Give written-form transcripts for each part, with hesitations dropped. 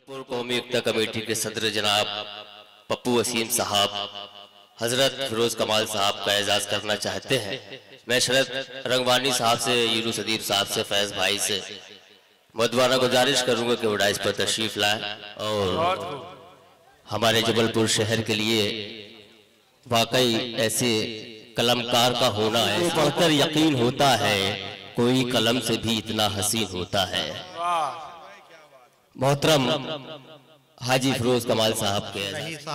जबलपुर कौमी एकता कमेटी के सदर जनाब पप्पू वसीम साहब हजरत फिरोज कमाल साहब का एजाज करना चाहते हैं। मैं शरद रंगवानी साहब से, यूनुस अदीब साहब से, फैज भाई से मदवाना गुजारिश करूंगा कि वो डाइस पर तशरीफ लाए और हमारे जबलपुर शहर के लिए वाकई ऐसे कलमकार का होना है, पढ़कर यकीन होता है कोई कलम से भी इतना हसीन होता है। मोहतरम हाजी फिरोज कमाल साहब के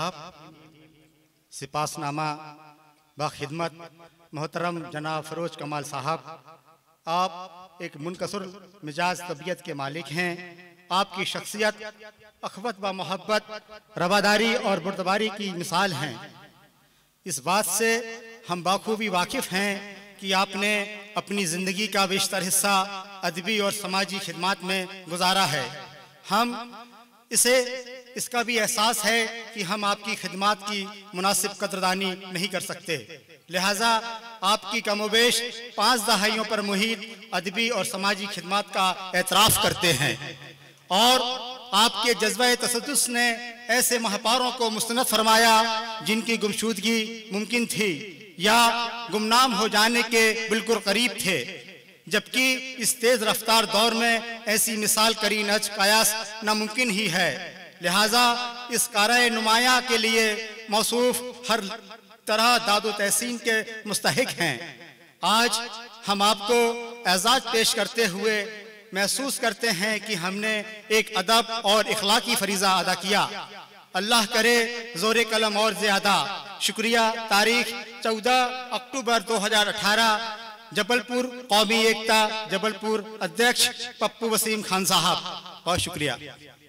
सिपासनामा बाखिदमत मोहतरम जनाब फिरोज कमाल साहब, आप एक मुनकसर मिजाज तबीयत के मालिक हैं। आपकी शख्सियत अखवत व मोहब्बत, रवादारी और बुर्दबारी की मिसाल हैं। इस बात से हम बाखूबी वाकिफ हैं कि आपने अपनी ज़िंदगी का बेशतर हिस्सा अदबी और समाजी खिदमत में गुजारा है। हम इसका भी एहसास है कि हम आपकी खिदमत की मुनासिब कदरदानी नहीं कर सकते, लिहाजा आपकी कमोबेश 5 दहाइयों पर मुहित अदबी और समाजी खिदमत का एतराफ़ करते हैं और आपके जज्बे तसद्दुस ने ऐसे महपारों को मुस्तनद फरमाया जिनकी गुमशुदगी मुमकिन थी या गुमनाम हो जाने के बिल्कुल करीब थे, जबकि इस तेज रफ्तार दौर में ऐसी मिसाल करी नज कयास नामुमकिन ही है। लिहाजा इस काराए नुमाया के लिए मौसूफ हर तरह दादो तहसीन के मुस्तहिक हैं। आज हम आपको एजाज पेश करते हुए महसूस करते हैं कि हमने एक अदब और इखलाकी फरीजा अदा किया। अल्लाह करे जोरे कलम और ज्यादा। शुक्रिया। तारीख 14 अक्टूबर 2018, जबलपुर कौमी एकता जबलपुर अध्यक्ष पप्पू वसीम खान साहब। बहुत शुक्रिया।